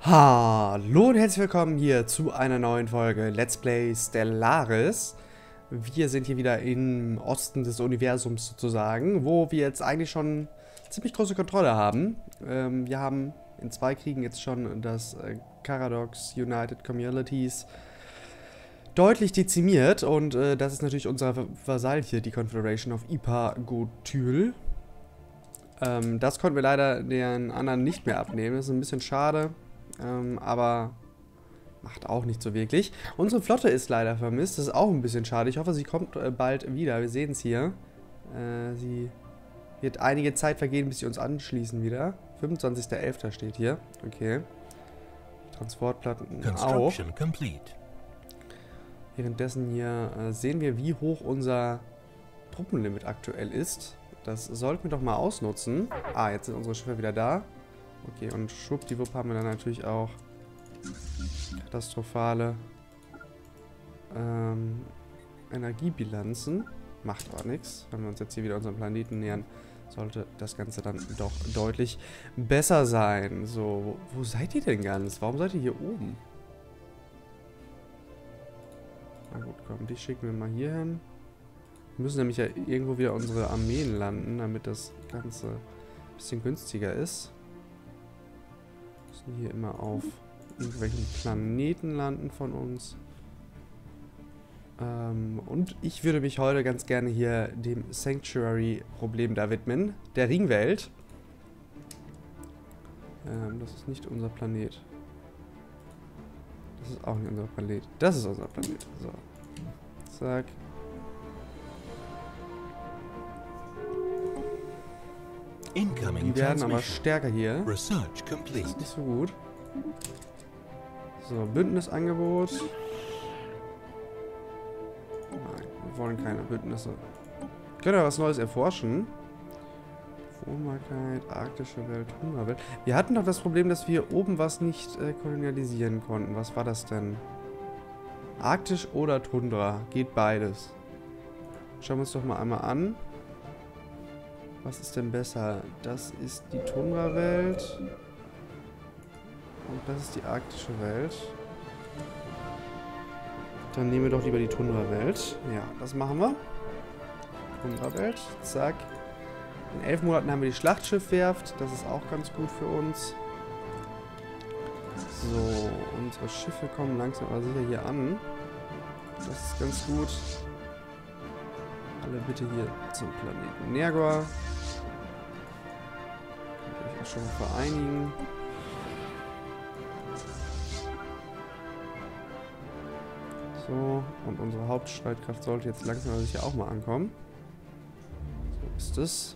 Hallo und herzlich willkommen hier zu einer neuen Folge Let's Play Stellaris. Wir sind hier wieder im Osten des Universums sozusagen, wo wir jetzt eigentlich schon ziemlich große Kontrolle haben. Wir haben in 2 Kriegen jetzt schon das Caradox United Communities deutlich dezimiert und das ist natürlich unser Vasall hier, die Confederation of Ipa-Gotyl. Das konnten wir leider den anderen nicht mehr abnehmen, das ist ein bisschen schade. Aber macht auch nicht so wirklich. Unsere Flotte ist leider vermisst. Das ist auch ein bisschen schade. Ich hoffe, sie kommt bald wieder. Wir sehen es hier. Sie wird einige Zeit vergehen, bis sie uns anschließen wieder. 25.11. steht hier. Okay. Transportplatten auch. Währenddessen hier sehen wir, wie hoch unser Truppenlimit aktuell ist. Das sollten wir doch mal ausnutzen. Ah, jetzt sind unsere Schiffe wieder da. Okay, und schwuppdiwupp haben wir dann natürlich auch katastrophale Energiebilanzen. Macht aber nichts. Wenn wir uns jetzt hier wieder unserem Planeten nähern, sollte das Ganze dann doch deutlich besser sein. So, wo seid ihr denn ganz? Warum seid ihr hier oben? Na gut, komm, die schicken wir mal hier hin. Wir müssen nämlich ja irgendwo wieder unsere Armeen landen, damit das Ganze ein bisschen günstiger ist. Hier immer auf irgendwelchen Planeten landen von uns. Und ich würde mich heute ganz gerne hier dem Sanctuary-Problem da widmen. Der Ringwelt. Das ist nicht unser Planet. Das ist auch nicht unser Planet. Das ist unser Planet. So. Zack. Die werden aber stärker hier. Das ist nicht so gut. So, Bündnisangebot. Nein, wir wollen keine Bündnisse. Wir können ja was Neues erforschen. Wohnbarkeit, arktische Welt, Hungerwelt. Wir hatten doch das Problem, dass wir oben was nicht kolonialisieren konnten. Was war das denn? Arktisch oder Tundra? Geht beides. Schauen wir uns doch mal einmal an. Was ist denn besser? Das ist die Tundra-Welt. Und das ist die arktische Welt. Dann nehmen wir doch lieber die Tundra-Welt. Ja, das machen wir. Tundra-Welt. Zack. In 11 Monaten haben wir die Schlachtschiffwerft. Das ist auch ganz gut für uns. So, unsere Schiffe kommen langsam aber sicher hier an. Das ist ganz gut. Alle bitte hier zum Planeten Nergor. Könnt ihr euch schon vereinigen. So, und unsere Hauptstreitkraft sollte jetzt langsam aber sicher auch mal ankommen. So ist es.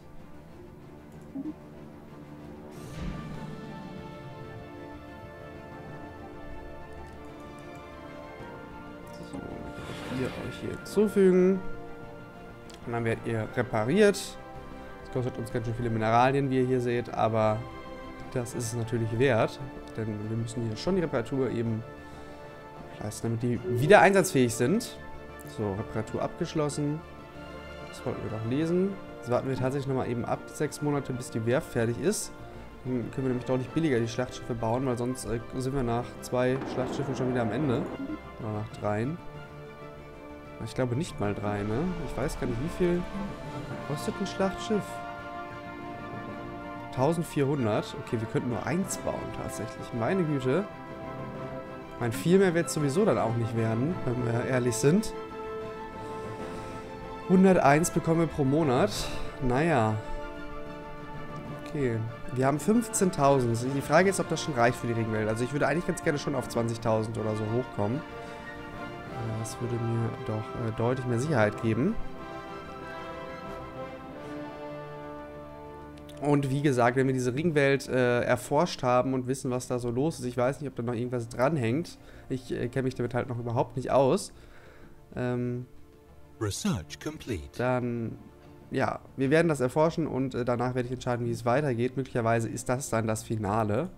So, ihr euch hier hinzufügen. Und dann werdet ihr repariert. Das kostet uns ganz schön viele Mineralien, wie ihr hier seht, aber das ist es natürlich wert. Denn wir müssen hier schon die Reparatur eben leisten, damit die wieder einsatzfähig sind. So, Reparatur abgeschlossen. Das wollten wir doch lesen. Jetzt warten wir tatsächlich nochmal eben ab 6 Monate, bis die Werft fertig ist. Dann können wir nämlich deutlich billiger die Schlachtschiffe bauen, weil sonst sind wir nach 2 Schlachtschiffen schon wieder am Ende. Oder nach 3. Ich glaube nicht mal 3, ne? Ich weiß gar nicht, wie viel kostet ein Schlachtschiff? 1400. Okay, wir könnten nur 1 bauen tatsächlich. Meine Güte. Mein viel mehr wird es sowieso dann auch nicht werden, wenn wir ehrlich sind. 101 bekommen wir pro Monat. Naja. Okay. Wir haben 15.000. Die Frage ist, ob das schon reicht für die Ringwelt. Also ich würde eigentlich ganz gerne schon auf 20.000 oder so hochkommen. Das würde mir doch deutlich mehr Sicherheit geben. Und wie gesagt, wenn wir diese Ringwelt erforscht haben und wissen, was da so los ist, ich weiß nicht, ob da noch irgendwas dranhängt. Ich kenne mich damit halt noch überhaupt nicht aus. Research complete. Dann, ja, wir werden das erforschen und danach werde ich entscheiden, wie es weitergeht. Möglicherweise ist das dann das Finale.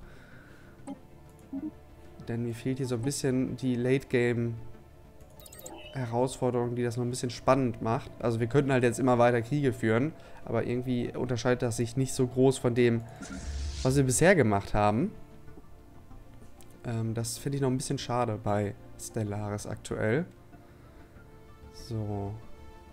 Denn mir fehlt hier so ein bisschen die Late-Game Herausforderung, die das noch ein bisschen spannend macht. Also wir könnten halt jetzt immer weiter Kriege führen, aber irgendwie unterscheidet das sich nicht so groß von dem, was wir bisher gemacht haben. Das finde ich noch ein bisschen schade bei Stellaris aktuell. So.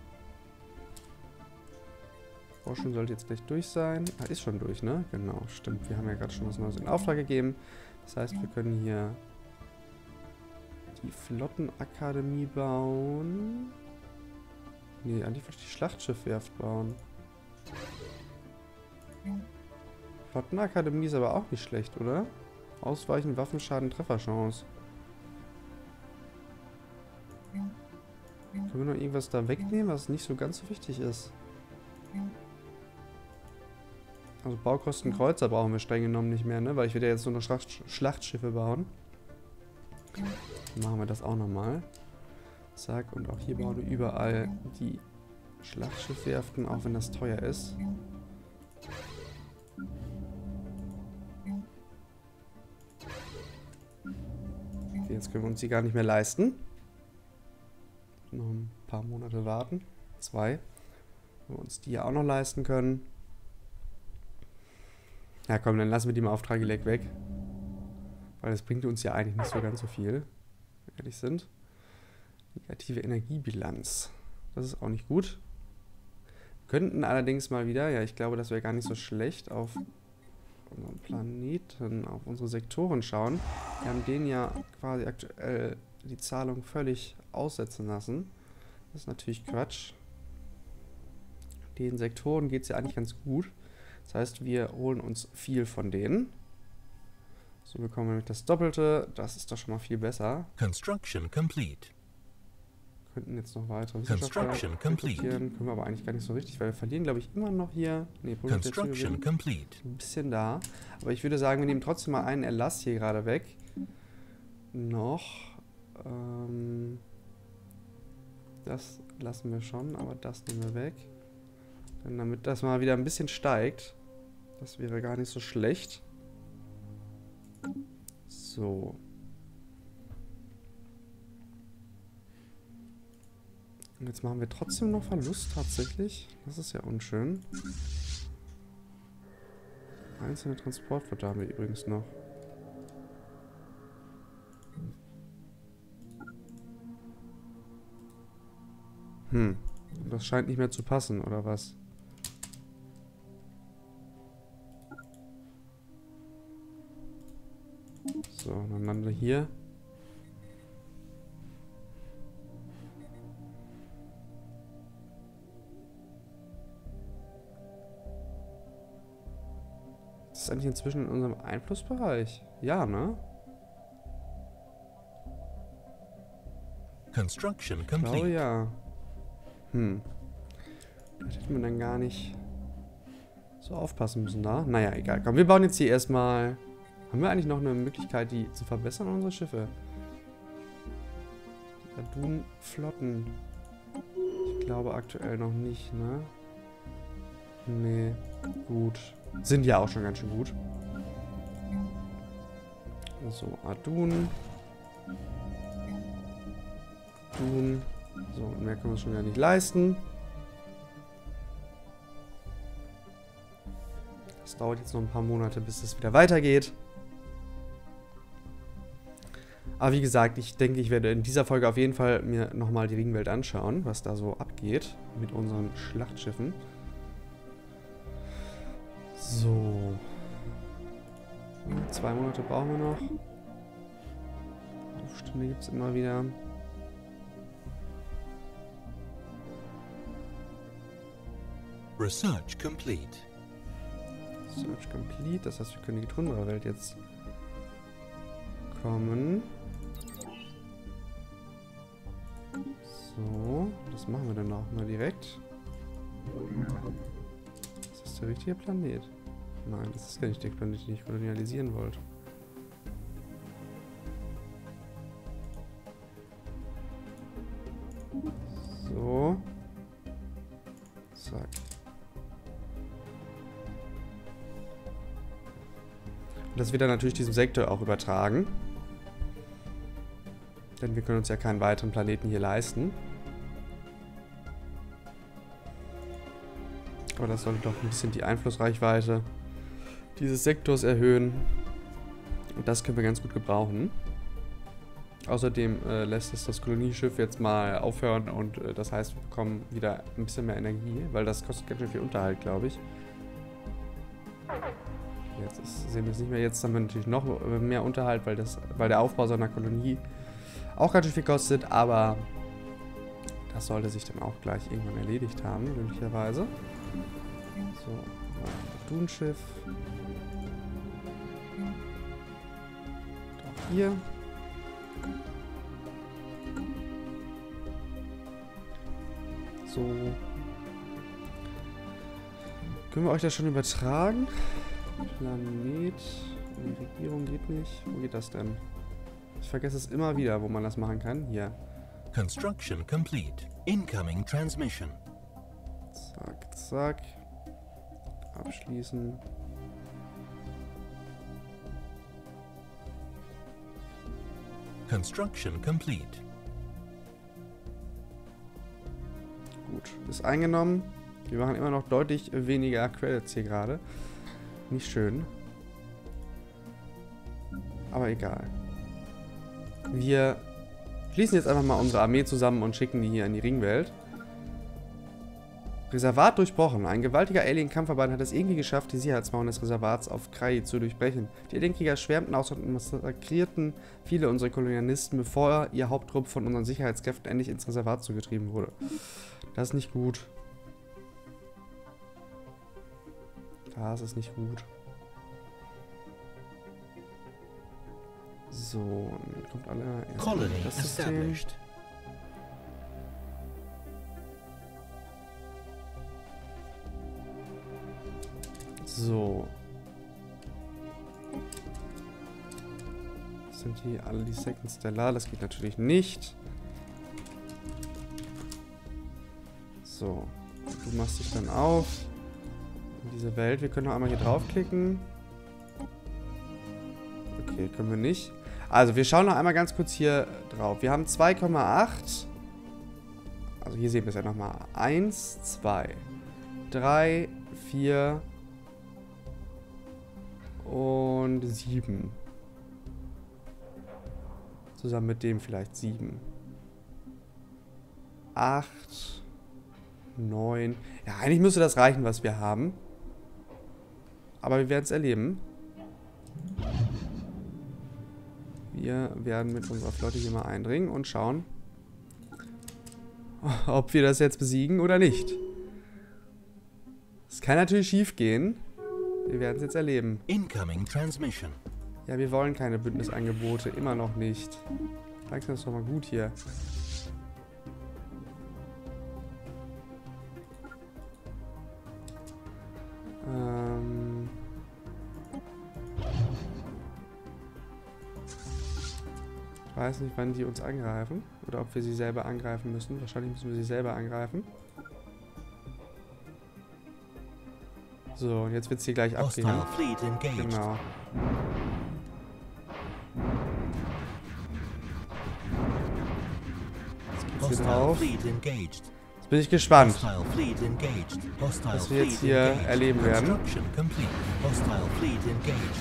Forschung sollte jetzt gleich durch sein. Ah, ist schon durch, ne? Genau, stimmt. Wir haben ja gerade schon was Neues in Auftrag gegeben. Das heißt, wir können hier die Flottenakademie bauen. Nee, eigentlich wollte ich die Schlachtschiffwerft bauen. Flottenakademie ist aber auch nicht schlecht, oder? Ausweichen, Waffenschaden, Trefferchance. Können wir noch irgendwas da wegnehmen, was nicht so ganz so wichtig ist? Also Baukosten Kreuzer brauchen wir streng genommen nicht mehr, ne? Weil ich werde ja jetzt so eine Schlachtschiffe bauen. Dann machen wir das auch nochmal. Zack, und auch hier bauen wir überall die Schlachtschiffwerften, auch wenn das teuer ist. Okay, jetzt können wir uns die gar nicht mehr leisten. Noch ein paar Monate warten. 2. Wenn wir uns die ja auch noch leisten können. Ja komm, dann lassen wir die mal auf Tragileck weg. Weil das bringt uns ja eigentlich nicht so ganz so viel. Wenn wir ehrlich sind. Negative Energiebilanz. Das ist auch nicht gut. Wir könnten allerdings mal wieder, ja ich glaube, das wäre gar nicht so schlecht, auf unseren Planeten, auf unsere Sektoren schauen. Wir haben denen ja quasi aktuell die Zahlung völlig aussetzen lassen. Das ist natürlich Quatsch. Den Sektoren geht es ja eigentlich ganz gut. Das heißt, wir holen uns viel von denen. So bekommen wir nämlich das Doppelte. Das ist doch schon mal viel besser. Construction complete. Könnten jetzt noch weitere Wissenschaftler rekrutieren. Können wir aber eigentlich gar nicht so richtig, weil wir verlieren, glaube ich, immer noch hier. Ne, Construction complete. Ein bisschen da. Aber ich würde sagen, wir nehmen trotzdem mal einen Erlass hier gerade weg. Noch. Das lassen wir schon, aber das nehmen wir weg. Denn damit das mal wieder ein bisschen steigt. Das wäre gar nicht so schlecht. So. Und jetzt machen wir trotzdem noch Verlust tatsächlich. Das ist ja unschön. Einzelne Transportwörter haben wir übrigens noch. Das scheint nicht mehr zu passen, oder was? So, dann landen wir hier. Das ist eigentlich inzwischen in unserem Einflussbereich. Ja, ne? Construction Ich complete. glaube ja. Da hätten wir dann gar nicht so aufpassen müssen da. Naja, egal. Komm, wir bauen jetzt hier erstmal... Haben wir eigentlich noch eine Möglichkeit, die zu verbessern, unsere Schiffe? Die Adun-Flotten. Ich glaube aktuell noch nicht, ne? Nee, gut. Sind ja auch schon ganz schön gut. So, Adun. Adun. So, und mehr können wir uns schon wieder nicht leisten. Das dauert jetzt noch ein paar Monate, bis es wieder weitergeht. Aber wie gesagt, ich denke, ich werde in dieser Folge auf jeden Fall mir nochmal die Ringwelt anschauen, was da so abgeht mit unseren Schlachtschiffen. So. 2 Monate brauchen wir noch. Aufstände gibt es immer wieder. Research complete. Search complete. Das heißt, wir können in die Tundra-Welt jetzt kommen. So, das machen wir dann auch mal direkt. Ist das der richtige Planet? Nein, das ist gar nicht der Planet, den ich kolonialisieren wollte. So. Zack. Und das wird dann natürlich diesem Sektor auch übertragen. Denn wir können uns ja keinen weiteren Planeten hier leisten. Aber das sollte doch ein bisschen die Einflussreichweite dieses Sektors erhöhen. Und das können wir ganz gut gebrauchen. Außerdem lässt es das Kolonieschiff jetzt mal aufhören und das heißt, wir bekommen wieder ein bisschen mehr Energie, weil das kostet ganz schön viel Unterhalt, glaube ich. Jetzt sehen wir es nicht mehr. Jetzt haben wir natürlich noch mehr Unterhalt, weil der Aufbau seiner Kolonie auch ganz schön viel kostet, aber das sollte sich dann auch gleich irgendwann erledigt haben, möglicherweise. So, Neptunschiff. Auch hier. So. Können wir euch das schon übertragen? Planet. Die Regierung geht nicht. Wo geht das denn? Ich vergesse es immer wieder, wo man das machen kann. Hier. Construction complete. Incoming transmission. Zack, zack. Abschließen. Construction complete. Gut, ist eingenommen. Wir machen immer noch deutlich weniger Credits hier gerade. Nicht schön. Aber egal. Wir schließen jetzt einfach mal unsere Armee zusammen und schicken die hier in die Ringwelt. Reservat durchbrochen. Ein gewaltiger Alien-Kampfverband hat es irgendwie geschafft, die Sicherheitsmauern des Reservats auf Krai zu durchbrechen. Die Alien-Krieger schwärmten aus und massakrierten viele unserer Kolonialisten, bevor ihr Haupttrupp von unseren Sicherheitskräften endlich ins Reservat zugetrieben wurde. Das ist nicht gut. Das ist nicht gut. So, dann kommt alle Colony das System. established. So. Sind die alle die Second Stellar? Das geht natürlich nicht. So. Du machst dich dann auf. In diese Welt. Wir können noch einmal hier draufklicken. Okay, können wir nicht. Also, wir schauen noch einmal ganz kurz hier drauf. Wir haben 2,8. Also, hier sehen wir es ja nochmal. 1, 2, 3, 4 und 7. Zusammen mit dem vielleicht 7. 8, 9. Ja, eigentlich müsste das reichen, was wir haben. Aber wir werden es erleben. Wir werden mit unserer Flotte hier mal eindringen und schauen, ob wir das jetzt besiegen oder nicht. Es kann natürlich schief gehen. Wir werden es jetzt erleben. Incoming transmission. Ja, wir wollen keine Bündnisangebote. Immer noch nicht. Langsam ist doch mal gut hier. Ich weiß nicht, wann die uns angreifen. Oder ob wir sie selber angreifen müssen. Wahrscheinlich müssen wir sie selber angreifen. So, und jetzt wird es hier gleich abgehen. Hostile fleet engaged. Genau. Jetzt geht's hier Hostile drauf. fleet engaged. Jetzt bin ich gespannt, Hostile fleet engaged. Hostile was wir jetzt fleet hier engaged. erleben werden. Construction complete. Hostile fleet engaged.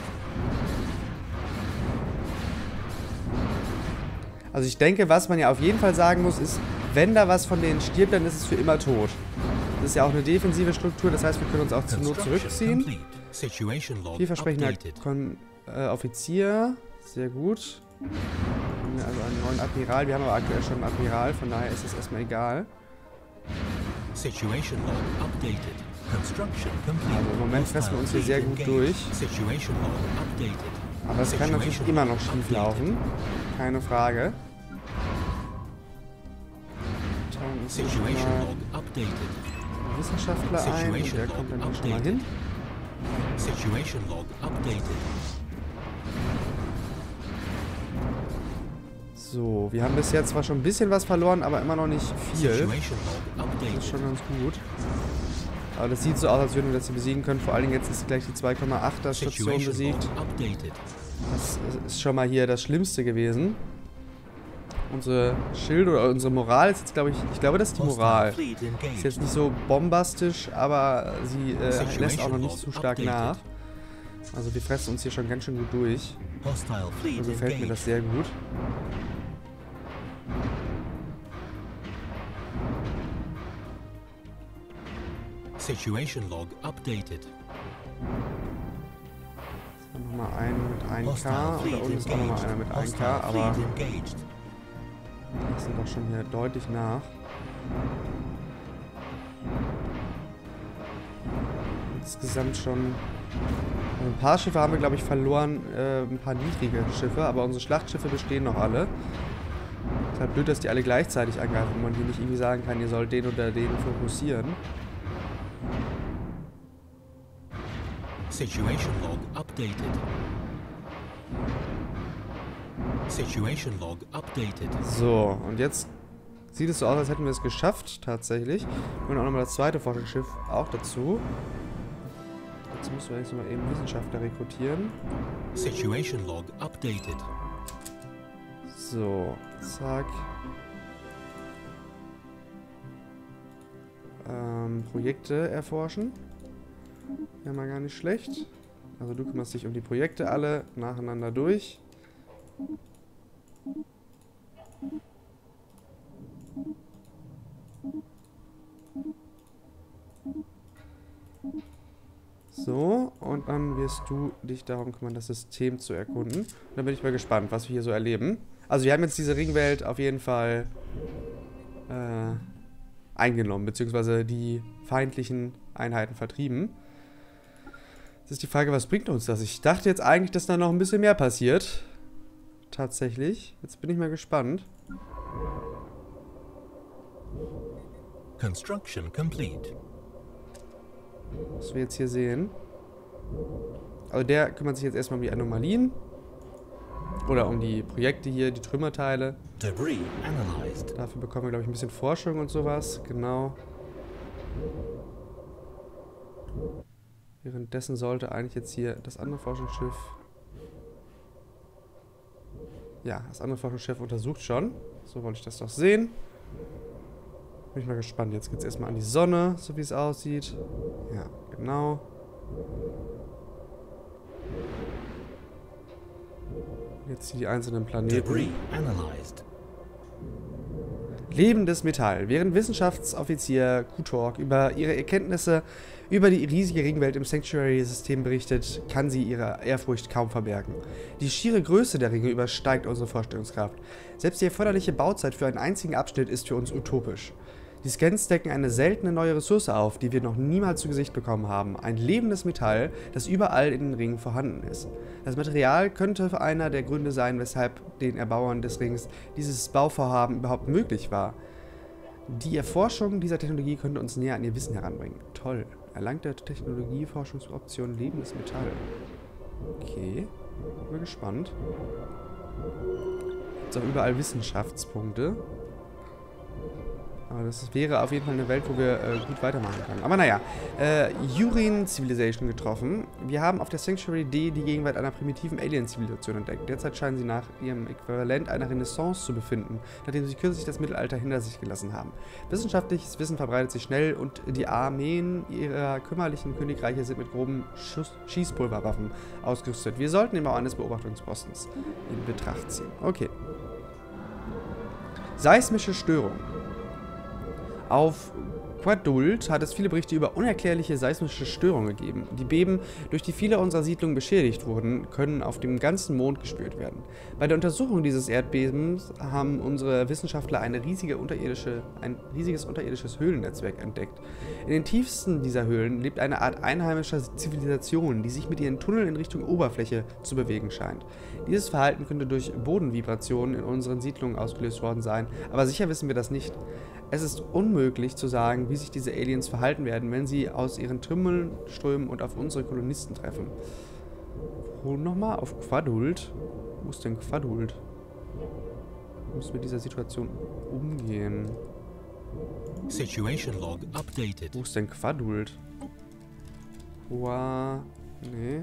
Also ich denke, was man ja auf jeden Fall sagen muss, ist, wenn da was von denen stirbt, dann ist es für immer tot. Das ist ja auch eine defensive Struktur, das heißt, wir können uns auch zur Not zurückziehen. Vielversprechender Offizier, sehr gut. Also einen neuen Admiral, wir haben aber aktuell schon einen Admiral, von daher ist es erstmal egal. Situation log updated. Construction complete. Also im Moment fressen wir uns hier sehr gut durch. Situation log updated. Aber es kann natürlich immer noch schief laufen. Keine Frage. Schauen uns jetzt mal einen Wissenschaftler ein und der kommt dann hier schon mal hin. Situation log updated. So, wir haben bisher zwar schon ein bisschen was verloren, aber immer noch nicht viel. Situation log Das ist updated. schon ganz gut. Aber das sieht so aus, als würden wir das hier besiegen können. Vor allen Dingen jetzt ist gleich die 2,8er Station Situation besiegt. log updated. Das ist schon mal hier das Schlimmste gewesen. Unsere Schild oder unsere Moral ist jetzt, glaube ich glaube, das ist die Moral. Hostile fleet Ist engaged. jetzt nicht so bombastisch, aber sie lässt auch noch nicht zu stark nach. Also wir fressen uns hier schon ganz schön gut durch. Hostile fleet So gefällt mir das sehr gut. Situation log updated. Nochmal einen mit 1K Hostile und da fleet unten ist auch nochmal einer mit engaged. 1K, Hostile aber fleet engaged. die sind doch schon hier deutlich nach. Insgesamt schon ein paar Schiffe haben wir, glaube ich, verloren, ein paar niedrige Schiffe, aber unsere Schlachtschiffe bestehen noch alle. Es ist halt blöd, dass die alle gleichzeitig angreifen und man hier nicht irgendwie sagen kann, ihr sollt den oder den fokussieren. Situation log updated. Situation log updated. So, und jetzt sieht es so aus, als hätten wir es geschafft, tatsächlich. Und auch nochmal das zweite Forschungsschiff auch dazu. Jetzt müssen wir jetzt nochmal eben Wissenschaftler rekrutieren. Situation log updated. So, zack. Projekte erforschen. Wäre mal gar nicht schlecht. Also du kümmerst dich um die Projekte alle nacheinander durch. So, und dann wirst du dich darum kümmern, das System zu erkunden. Und dann bin ich mal gespannt, was wir hier so erleben. Also wir haben jetzt diese Ringwelt auf jeden Fall eingenommen, beziehungsweise die feindlichen Einheiten vertrieben. Jetzt ist die Frage, was bringt uns das? Ich dachte jetzt eigentlich, dass da noch ein bisschen mehr passiert. Tatsächlich. Jetzt bin ich mal gespannt. Construction complete. Was wir jetzt hier sehen. Also der kümmert sich jetzt erstmal um die Anomalien. Oder um die Projekte hier, die Trümmerteile. Debris analyzed. Dafür bekommen wir, glaube ich, ein bisschen Forschung und sowas. Genau. Währenddessen sollte eigentlich jetzt hier das andere Forschungsschiff... Ja, das andere Forschungsschiff untersucht schon. So wollte ich das doch sehen. Bin ich mal gespannt. Jetzt geht es erstmal an die Sonne, so wie es aussieht. Ja, genau. Jetzt die einzelnen Planeten. Debris analyzed. Lebendes Metall. Während Wissenschaftsoffizier Kutorg über ihre Erkenntnisse über die riesige Ringwelt im Sanctuary-System berichtet, kann sie ihre Ehrfurcht kaum verbergen. Die schiere Größe der Ringe übersteigt unsere Vorstellungskraft. Selbst die erforderliche Bauzeit für einen einzigen Abschnitt ist für uns utopisch. Die Scans decken eine seltene neue Ressource auf, die wir noch niemals zu Gesicht bekommen haben. Ein lebendes Metall, das überall in den Ringen vorhanden ist. Das Material könnte einer der Gründe sein, weshalb den Erbauern des Rings dieses Bauvorhaben überhaupt möglich war. Die Erforschung dieser Technologie könnte uns näher an ihr Wissen heranbringen. Toll. Erlangte Technologieforschungsoption lebendes Metall. Okay. Bin mal gespannt. Gibt auch überall Wissenschaftspunkte. Aber das wäre auf jeden Fall eine Welt, wo wir gut weitermachen können. Aber naja, Yurin Civilization getroffen. Wir haben auf der Sanctuary D die Gegenwart einer primitiven Alien-Zivilisation entdeckt. Derzeit scheinen sie nach ihrem Äquivalent einer Renaissance zu befinden, nachdem sie kürzlich das Mittelalter hinter sich gelassen haben. Wissenschaftliches Wissen verbreitet sich schnell und die Armeen ihrer kümmerlichen Königreiche sind mit groben Schießpulverwaffen ausgerüstet. Wir sollten den Bau eines Beobachtungspostens in Betracht ziehen. Okay. Seismische Störung. Auf Quadult hat es viele Berichte über unerklärliche seismische Störungen gegeben. Die Beben, durch die viele unserer Siedlungen beschädigt wurden, können auf dem ganzen Mond gespürt werden. Bei der Untersuchung dieses Erdbebens haben unsere Wissenschaftler ein riesiges unterirdisches Höhlennetzwerk entdeckt. In den tiefsten dieser Höhlen lebt eine Art einheimischer Zivilisation, die sich mit ihren Tunneln in Richtung Oberfläche zu bewegen scheint. Dieses Verhalten könnte durch Bodenvibrationen in unseren Siedlungen ausgelöst worden sein, aber sicher wissen wir das nicht. Es ist unmöglich zu sagen, wie sich diese Aliens verhalten werden, wenn sie aus ihren Trümmern strömen und auf unsere Kolonisten treffen. Wo nochmal? Auf Quadult? Wo ist denn Quadult? Wie müssen wir mit dieser Situation umgehen? Situation log updated. Wo ist denn Quadult? Nee.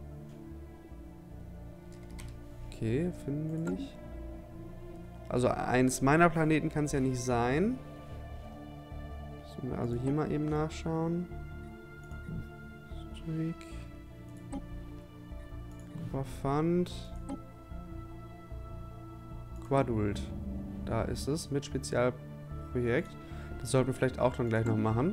Okay, finden wir nicht. Also eins meiner Planeten kann es ja nicht sein. Müssen wir also hier mal eben nachschauen. Streak. Superfund. Quadult. Da ist es, mit Spezialprojekt. Das sollten wir vielleicht auch dann gleich noch machen.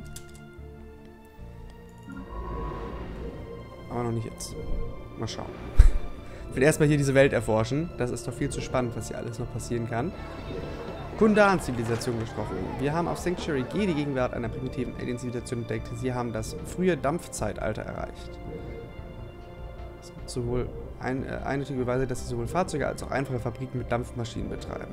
Aber noch nicht jetzt. Mal schauen. Ich will erstmal hier diese Welt erforschen. Das ist doch viel zu spannend, was hier alles noch passieren kann. Kundan-Zivilisation gesprochen. Wir haben auf Sanctuary G die Gegenwart einer primitiven Alien-Zivilisation entdeckt. Sie haben das frühe Dampfzeitalter erreicht. Es gibt sowohl eindeutige Beweise, dass sie sowohl Fahrzeuge als auch einfache Fabriken mit Dampfmaschinen betreiben.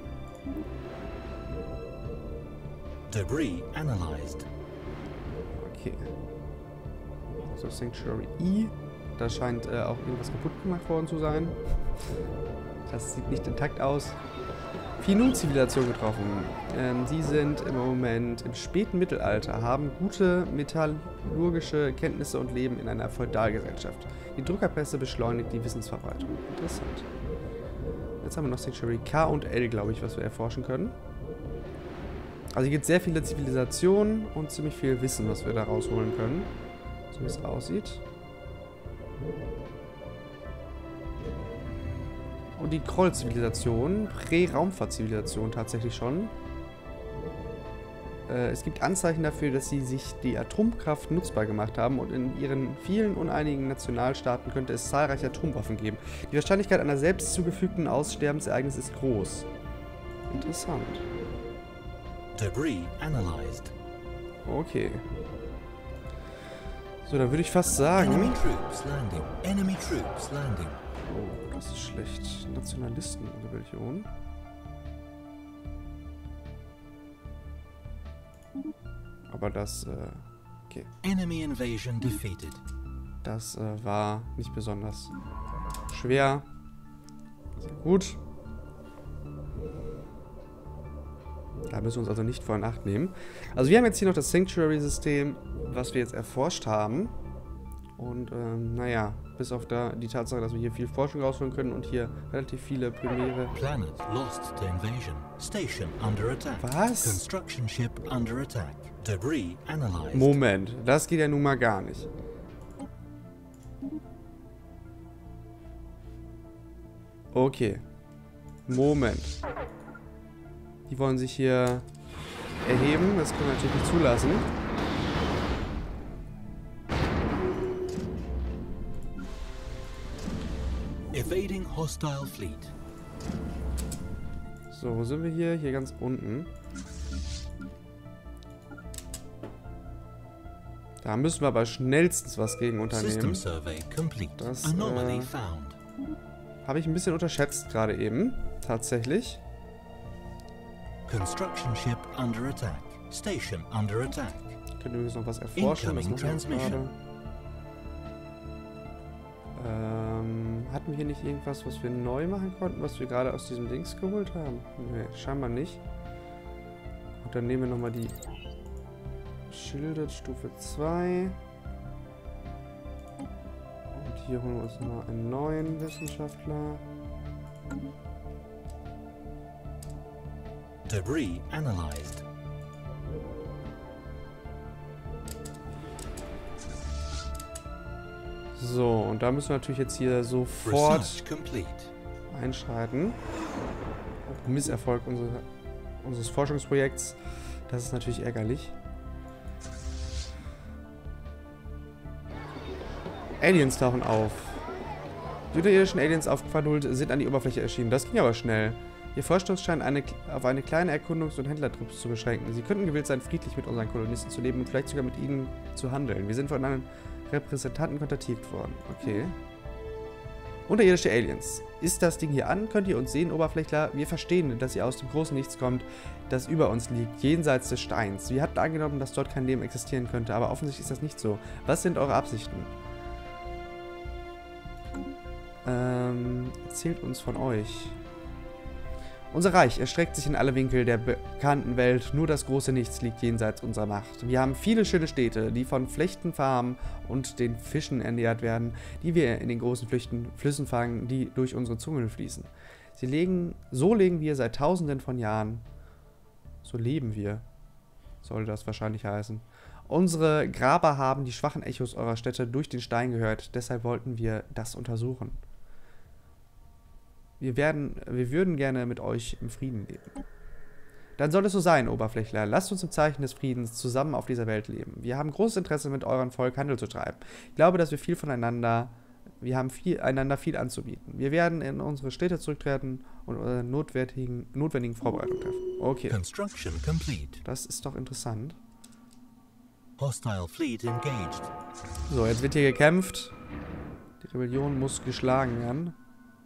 Debris analyzed. Okay. So, Sanctuary E. Da scheint auch irgendwas kaputt gemacht worden zu sein. Das sieht nicht intakt aus. Finu-Zivilisation getroffen. Sie sind im Moment im späten Mittelalter, haben gute metallurgische Kenntnisse und leben in einer Feudalgesellschaft. Die Druckerpresse beschleunigt die Wissensverbreitung. Interessant. Jetzt haben wir noch Sanctuary K und L, glaube ich, was wir erforschen können. Also hier gibt es sehr viele Zivilisationen und ziemlich viel Wissen, was wir da rausholen können. So wie es aussieht. Und die Kroll-Zivilisation, Prä-Raumfahrt-Zivilisation tatsächlich schon. Es gibt Anzeichen dafür, dass sie sich die Atomkraft nutzbar gemacht haben und in ihren vielen uneinigen Nationalstaaten könnte es zahlreiche Atomwaffen geben. Die Wahrscheinlichkeit einer selbst zugefügten Aussterbensereignis ist groß. Interessant. Debris analyzed. Okay. So, dann würde ich fast sagen... Enemy troops landing. Enemy troops landing. Oh, das ist schlecht. Nationalistenrebellion. Aber das, okay. Enemy invasion defeated. Das war nicht besonders schwer. Sehr gut. Da müssen wir uns also nicht vor in Acht nehmen. Also wir haben jetzt hier noch das Sanctuary-System, was wir jetzt erforscht haben. Und naja, bis auf die Tatsache, dass wir hier viel Forschung rausholen können und hier relativ viele primäre... Planet lost to invasion. Station under attack. Was? Construction ship under attack. Debris analyzed. Moment, das geht ja nun mal gar nicht. Okay. Moment. Die wollen sich hier erheben. Das können wir natürlich nicht zulassen. Evading hostile fleet. So, wo sind wir hier? Hier ganz unten. Da müssen wir aber schnellstens was gegen unternehmen. System survey complete. Das Anomaly found. habe ich ein bisschen unterschätzt gerade eben. Tatsächlich. Construction ship under attack. Station under attack. Können wir übrigens noch was erforschen. Das Incoming machen wir transmission. gerade. Hatten wir hier nicht irgendwas, was wir neu machen konnten, was wir gerade aus diesem Dings geholt haben? Nee, scheinbar nicht. Und dann nehmen wir nochmal die Schilde Stufe 2. Und hier holen wir uns nochmal einen neuen Wissenschaftler. Debris analyzed. So, und da müssen wir natürlich jetzt hier sofort Research complete. einschreiten. Misserfolg unseres Forschungsprojekts. Das ist natürlich ärgerlich. Aliens tauchen auf. Die unterirdischen Aliens auf Quadult sind an die Oberfläche erschienen. Das ging aber schnell. Ihr Vorstoß scheint auf eine kleine Erkundungs- und Händlertruppe zu beschränken. Sie könnten gewillt sein, friedlich mit unseren Kolonisten zu leben und vielleicht sogar mit ihnen zu handeln. Wir sind von einem Repräsentanten kontaktiert worden. Okay. Unterirdische Aliens. Ist das Ding hier an? Könnt ihr uns sehen, Oberflächler? Wir verstehen, dass ihr aus dem großen Nichts kommt, das über uns liegt, jenseits des Steins. Wir hatten angenommen, dass dort kein Leben existieren könnte, aber offensichtlich ist das nicht so. Was sind eure Absichten? Erzählt uns von euch. Unser Reich erstreckt sich in alle Winkel der bekannten Welt, nur das große Nichts liegt jenseits unserer Macht. Wir haben viele schöne Städte, die von Flechtenfarmen und den Fischen ernährt werden, die wir in den großen Flüssen fangen, die durch unsere Zungen fließen. So leben wir seit Tausenden von Jahren. So leben wir, soll das wahrscheinlich heißen. Unsere Graber haben die schwachen Echos eurer Städte durch den Stein gehört, deshalb wollten wir das untersuchen. Wir würden gerne mit euch im Frieden leben. Dann soll es so sein, Oberflächler. Lasst uns im Zeichen des Friedens zusammen auf dieser Welt leben. Wir haben großes Interesse, mit eurem Volk Handel zu treiben. Ich glaube, dass wir haben einander viel anzubieten. Wir werden in unsere Städte zurücktreten und unsere notwendigen Vorbereitungen treffen. Okay. Construction complete. Das ist doch interessant. Hostile fleet engaged. So, jetzt wird hier gekämpft. Die Rebellion muss geschlagen werden.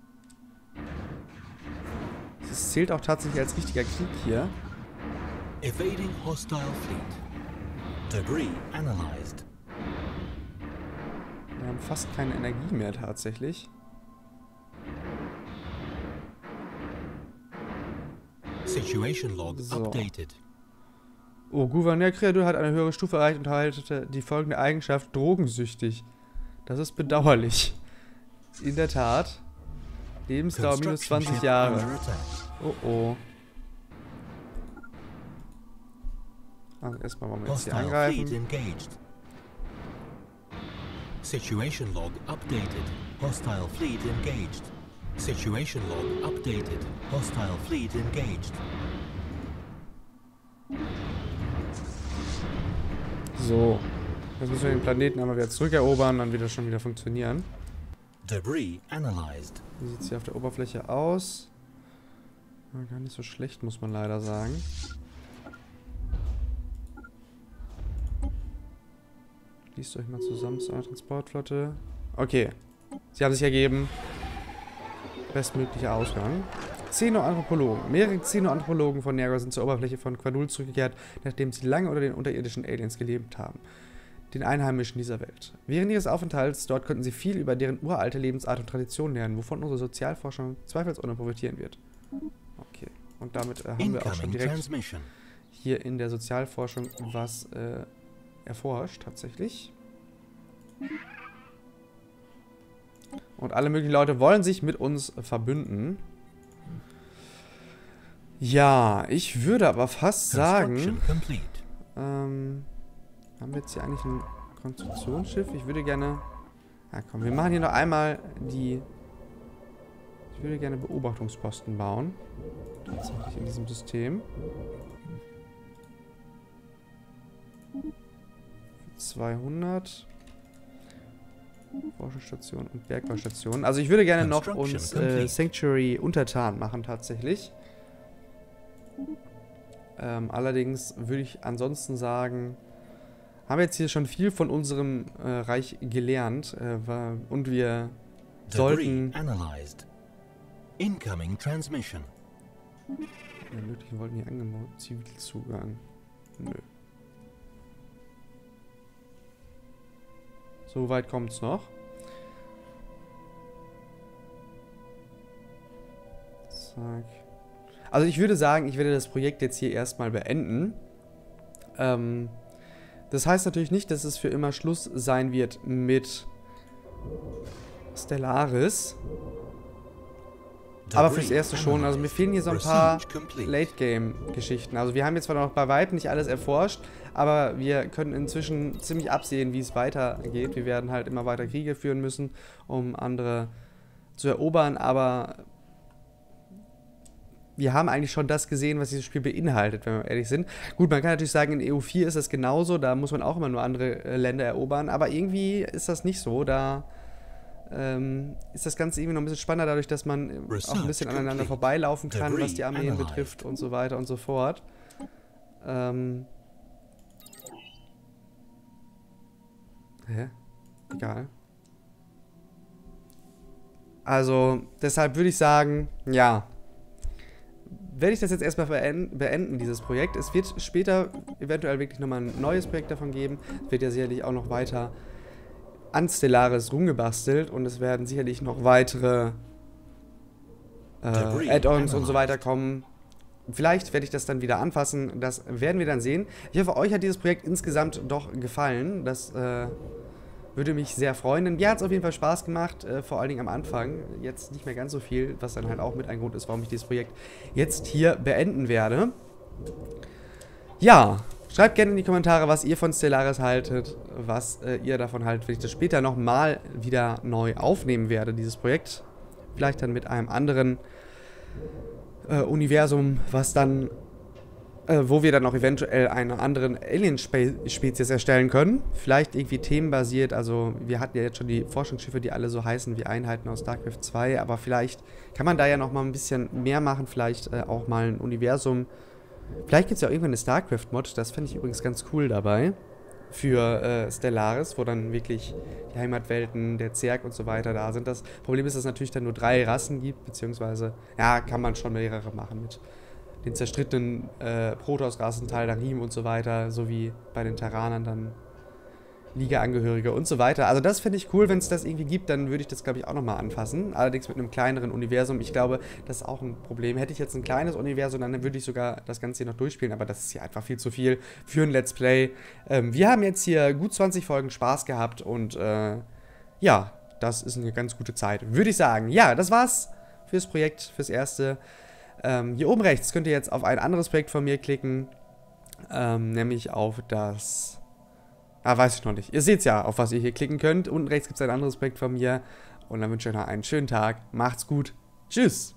Das zählt auch tatsächlich als richtiger Krieg hier. Evading hostile fleet. Debris analyzed. Wir haben fast keine Energie mehr tatsächlich. Situation log So. updated. Oh, Gouverneur Credo hat eine höhere Stufe erreicht und erhaltete die folgende Eigenschaft: drogensüchtig. Das ist bedauerlich. In der Tat. Lebensdauer minus 20 Jahre. Under attack. Oh oh. Also erstmal wollen wir jetzt hier Hostile fleet angreifen. engaged. Situation log updated. Hostile fleet engaged. Situation log updated. Hostile fleet engaged. So. Jetzt müssen wir den Planeten einmal wieder zurückerobern, dann wird das schon wieder funktionieren. Debris analyzed. Wie sieht es hier auf der Oberfläche aus? Ja, gar nicht so schlecht, muss man leider sagen. Schließt euch mal zusammen zu einer Transportflotte. Okay. Sie haben sich ergeben. Bestmöglicher Ausgang. Xenoanthropologen. Mehrere Xenoanthropologen von Nergal sind zur Oberfläche von Quadul zurückgekehrt, nachdem sie lange unter den unterirdischen Aliens gelebt haben. Den Einheimischen dieser Welt. Während ihres Aufenthalts dort konnten sie viel über deren uralte Lebensart und Tradition lernen, wovon unsere Sozialforschung zweifelsohne profitieren wird. Okay. Und damit haben wir auch schon Incoming direkt transmission. hier in der Sozialforschung was erforscht, tatsächlich. Und alle möglichen Leute wollen sich mit uns verbünden. Ja, ich würde aber fast sagen... Construction complete. Haben wir jetzt hier eigentlich ein Konstruktionsschiff? Ich würde gerne... Ja komm, wir machen hier noch einmal die... Ich würde gerne Beobachtungsposten bauen. Tatsächlich in diesem System. 200... Forschungsstation und Bergbaustation. Also ich würde gerne noch uns Sanctuary untertan machen tatsächlich. Allerdings würde ich ansonsten sagen, haben wir jetzt hier schon viel von unserem Reich gelernt und wir sollten... Analyzed. Incoming transmission. Möglichen wollten hier angebaut. Zivilzugang. Nö. So weit kommt es noch. Zack. Also ich würde sagen, ich werde das Projekt jetzt hier erstmal beenden. Das heißt natürlich nicht, dass es für immer Schluss sein wird mit Stellaris. Aber fürs Erste schon. Also mir fehlen hier so ein paar Late-Game-Geschichten. Also wir haben jetzt zwar noch bei weitem nicht alles erforscht, aber wir können inzwischen ziemlich absehen, wie es weitergeht. Wir werden halt immer weiter Kriege führen müssen, um andere zu erobern, aber wir haben eigentlich schon das gesehen, was dieses Spiel beinhaltet, wenn wir ehrlich sind. Gut, man kann natürlich sagen, in EU4 ist das genauso, da muss man auch immer nur andere Länder erobern, aber irgendwie ist das nicht so, da ist das Ganze irgendwie noch ein bisschen spannender, dadurch, dass man auch ein bisschen aneinander vorbeilaufen kann, was die Armeen betrifft und so weiter und so fort. Egal. Also, deshalb würde ich sagen, ja, werde ich das jetzt erstmal beenden, dieses Projekt. Es wird später eventuell wirklich nochmal ein neues Projekt davon geben. Es wird ja sicherlich auch noch weiter an Stellaris rumgebastelt und es werden sicherlich noch weitere Add-ons und so weiter kommen. Vielleicht werde ich das dann wieder anfassen, das werden wir dann sehen. Ich hoffe, euch hat dieses Projekt insgesamt doch gefallen. Das würde mich sehr freuen. Mir hat es auf jeden Fall Spaß gemacht, vor allen Dingen am Anfang. Jetzt nicht mehr ganz so viel, was dann halt auch mit ein Grund ist, warum ich dieses Projekt jetzt hier beenden werde. Ja, schreibt gerne in die Kommentare, was ihr von Stellaris haltet, was ihr davon haltet, wenn ich das später nochmal wieder neu aufnehmen werde, dieses Projekt. Vielleicht dann mit einem anderen Universum, was dann wo wir dann auch eventuell einen anderen Alien-Spezies erstellen können. Vielleicht irgendwie themenbasiert, also wir hatten ja jetzt schon die Forschungsschiffe, die alle so heißen wie Einheiten aus StarCraft 2, aber vielleicht kann man da ja noch mal ein bisschen mehr machen, vielleicht auch mal ein Universum. Vielleicht gibt es ja auch irgendwann eine StarCraft-Mod, das fände ich übrigens ganz cool dabei, für Stellaris, wo dann wirklich die Heimatwelten, der Zerg und so weiter da sind. Das Problem ist, dass es natürlich dann nur 3 Rassen gibt, beziehungsweise, ja, kann man schon mehrere machen mit den zerstrittenen Protoss-Rassen, Taldarim und so weiter, sowie bei den Terranern dann Liga-Angehörige und so weiter. Also das finde ich cool, wenn es das irgendwie gibt, dann würde ich das, glaube ich, auch nochmal anfassen. Allerdings mit einem kleineren Universum. Ich glaube, das ist auch ein Problem. Hätte ich jetzt ein kleines Universum, dann würde ich sogar das Ganze hier noch durchspielen, aber das ist ja einfach viel zu viel für ein Let's Play. Wir haben jetzt hier gut 20 Folgen Spaß gehabt und ja, das ist eine ganz gute Zeit, würde ich sagen. Ja, das war's fürs Projekt, fürs Erste. Hier oben rechts könnt ihr jetzt auf ein anderes Projekt von mir klicken, nämlich auf das... weiß ich noch nicht. Ihr seht ja, auf was ihr hier klicken könnt. Unten rechts gibt es ein anderes Projekt von mir. Und dann wünsche ich euch noch einen schönen Tag. Macht's gut. Tschüss.